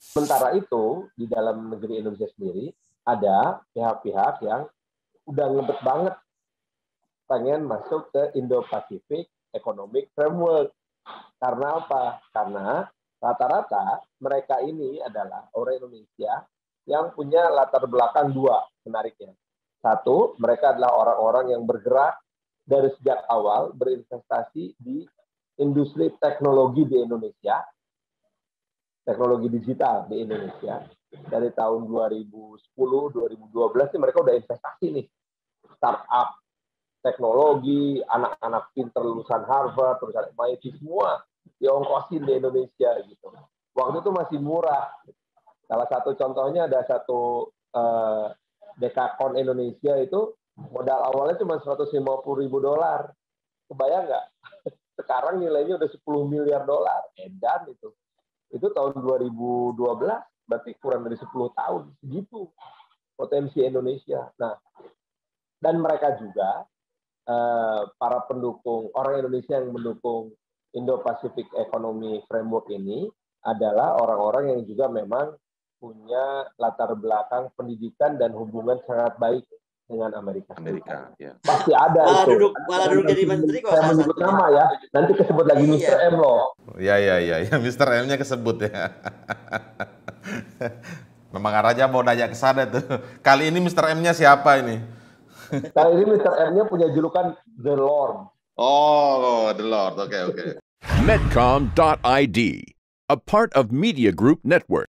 Sementara itu, di dalam negeri Indonesia sendiri, ada pihak-pihak yang udah ngebet banget pengen masuk ke Indo-Pacific Economic Framework. Karena apa? Karena rata-rata mereka ini adalah orang Indonesia yang punya latar belakang dua menariknya. Satu, mereka adalah orang-orang yang bergerak dari sejak awal berinvestasi di industri teknologi di Indonesia, teknologi digital di Indonesia. Dari tahun 2010, 2012 mereka udah investasi nih, startup teknologi, anak-anak pinter lulusan Harvard, lulusan MIT, semua diongkosin di Indonesia gitu. Waktu itu masih murah. Salah satu contohnya ada satu Dekakon Indonesia itu modal awalnya cuma $150.000. Kebayang nggak? Sekarang nilainya udah 10 miliar dolar. Edan itu. Itu tahun 2012, berarti kurang dari 10 tahun. Segitu potensi Indonesia. Nah, dan mereka juga para pendukung, orang Indonesia yang mendukung Indo-Pacific Economy Framework ini adalah orang-orang yang juga memang punya latar belakang pendidikan dan hubungan sangat baik dengan Amerika Serikat. Ya. Pasti ada malah itu. Malah duduk jadi menteri kok. Saya menyebut nama ya, nanti kesebut lagi Mr. M loh. Ya, Mr. M-nya kesebut ya. Memang Raja mau nanya ke sana tuh. Kali ini Mr. M-nya siapa ini? Kali ini Mr. M-nya punya julukan The Lord. Oh, The Lord. Oke. Medcom.id, a part of Media Group Network.